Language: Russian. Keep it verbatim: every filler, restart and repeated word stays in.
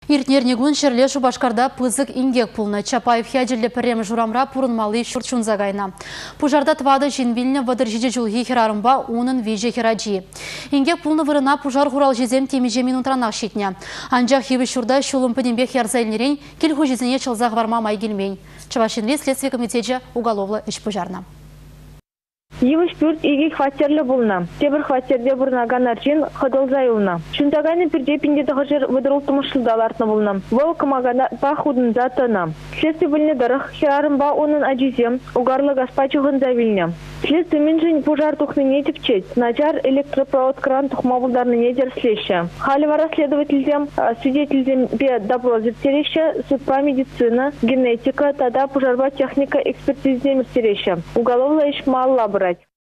Иртнернегун шерле Шубашкарда пызык ингек пулны. Чапаев хяджелі пірем журамра пурынмалы шурчун загайна. Пужарда твады жинвильне вадыр жиде julги херарымба унын виже хераджи. Ингек пулны вырына пужар хурал жезем темеже минутранақ шитне. Анжақ хивы шурда шулым пынембек ярзайлнерен келху жезіне чылзақ варма май келмейн. Чавашинри следствие комитете уголовлы іш пужарна. Евыш пюрт иги хватерлі бұлна. Тебір хватерде бұрнаган аржин қыдылзай ұлна. Шүндагайны бірде пинде тағыжыр выдырыл тұмышылдалартны бұлна. Бұл кымагана ба худын затына. Следствие біліне дырық херарын ба оның ажизем, угарлы гаспачығын завильне. Следствие менжін пожар тухныне тепчет. Начар электропровод кран тухмабылдарны недер слеще. Халивара следовательзем, свидетельзем бе допрос зертереще, судьба медицина, генетика, тада пожарба техника экспертизем зертереще. Уголовла иш малла брать.